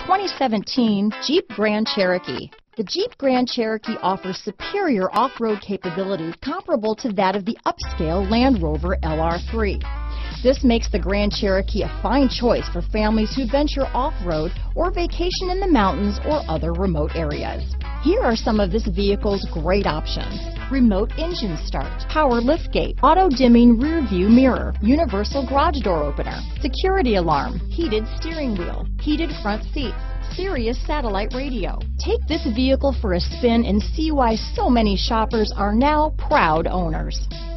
2017 Jeep Grand Cherokee. The Jeep Grand Cherokee offers superior off-road capabilities comparable to that of the upscale Land Rover LR3. This makes the Grand Cherokee a fine choice for families who venture off-road or vacation in the mountains or other remote areas. Here are some of this vehicle's great options: remote engine start, power liftgate, auto-dimming rear view mirror, universal garage door opener, security alarm, heated steering wheel, heated front seats, Sirius satellite radio. Take this vehicle for a spin and see why so many shoppers are now proud owners.